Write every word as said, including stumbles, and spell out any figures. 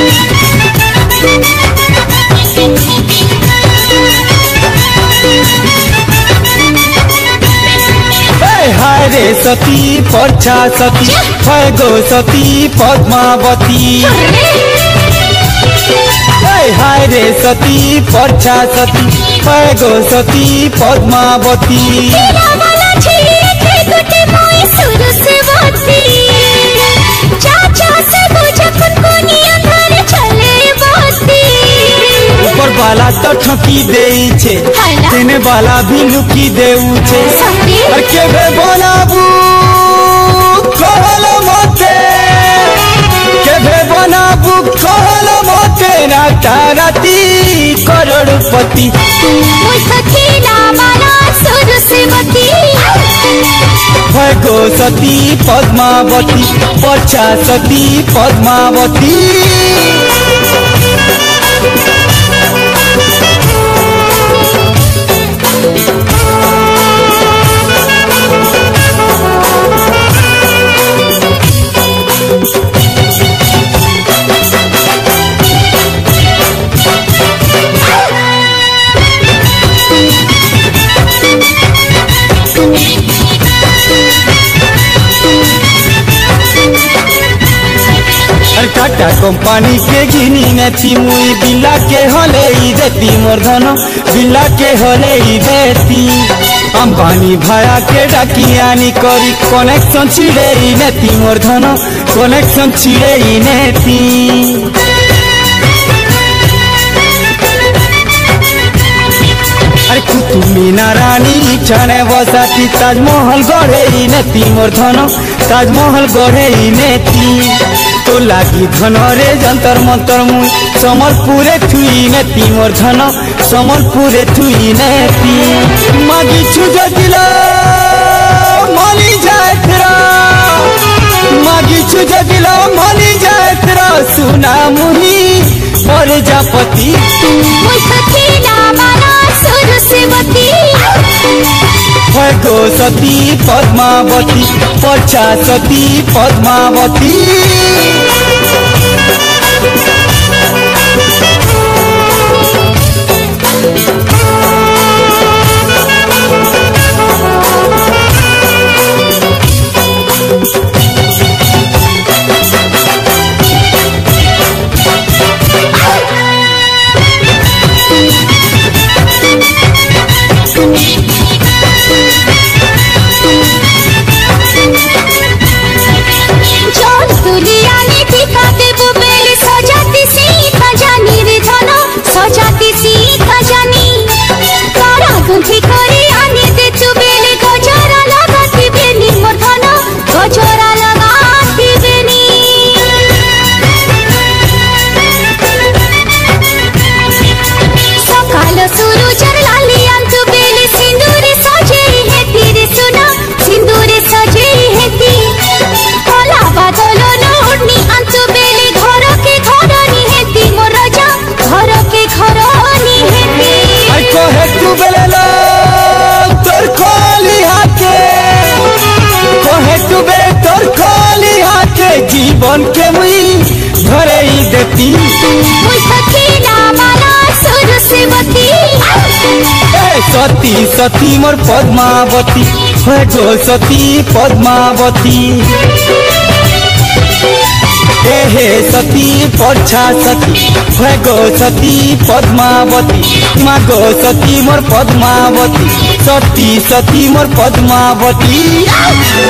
हाय रे सती पर्छा सती भय गो सती पद्मावती। हाय रे सती पर्छा सती भय गो सती पद्मावती। ऊपर वाला तो ठकी दे छे तेने वाला भी लुकी देऊ छे। और केबे बनाबू कहल मते केबे बनाबू कहल मते राता राती करोड़पति। भय गो सती पद्मावती पर्छा सती पद्मावती। टाटा कंपनी के घिनी नेती मुई बिल्ला के हले देती मोर धन बिल्ला के हले देती। अंबानी भाया के डाकियानी करी कनेक्शन छिड़े नेती मोर धन कनेक्शन छिड़े नेती। अरे कुतुब मीनार रानी छाने बसाती ताजमहल गढ़े नेती मोर धन ताजमहल गढ़े नेती। तो लागी धन रे जंतर मंतर मुई समलपुरे थुई नेती मोर धन समलपुरे थुई नेती। मागी छुजो दिला मानी जाए तेरा मागी छुजो दिला मानी जाए तेरा सुना मुही प्रजापति। भय गो सती पद्मावती पर्छा सती पद्मावती। जीवन के मुई घरे ही देती सती सती मोर पद्मावती भय गो सती पद्मावती। हे सती पर्छा सती भय गो सती पद्मावती। माँ गो सती मोर पद्मावती सती सती मोर पद्मावती।